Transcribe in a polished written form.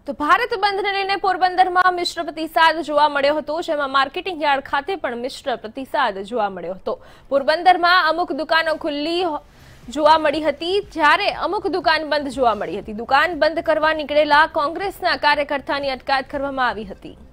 તો ભારત બંધને લઈને પોરબંદરમાં મિશ્ર પ્રતિસાદ જોવા મળ્યો હતો, જેમાં માર્કેટિંગ યાર્ડ ખાતે પણ મિશ્ર પ્રતિસાદ જોવા મળ્યો હતો। પોરબંદરમાં અમુક દુકાનો ખુલ્લી જોવા મળી હતી, જ્યારે અમુક દુકાન બંધ જોવા મળી હતી। દુકાન બંધ કરવા નીકળેલા કોંગ્રેસના કાર્યકર્તાની અટકાયત કરવામાં આવી હતી।